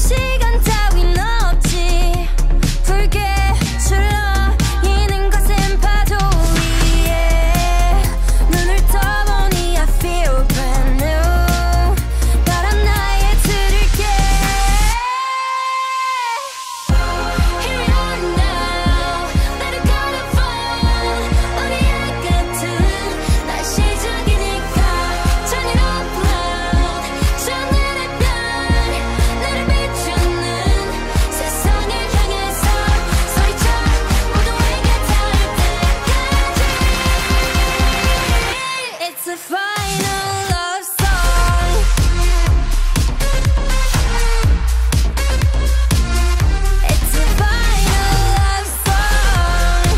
시간 따윈 없지. 붉게 출렁이는 거센 파도 위에 눈을 떠보니 I feel brand new. 바람 나에 들을게. Here we are now. Let it go to fall. 우리의 끝은 날 시작이니까. Turn it up loud. 저늘의 별 나를 비추는 세상을 향해서 소리쳐 모두에게 닿을 때까지. It's a final love song. It's a final love song.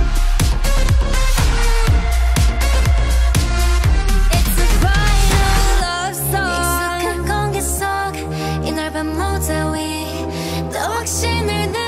It's a final love song. 익숙한 공기 속 이 넓은 무대 위 또 확신을